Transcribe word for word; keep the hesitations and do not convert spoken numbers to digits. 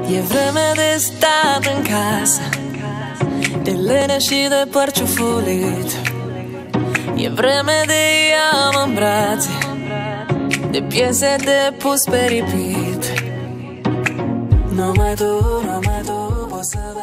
E vreme de stat în casă, de lene și de păr ciufulit. E vreme de ia-mă în brațe, de piese de pus pe repeat. Numai tu, numai tu poți să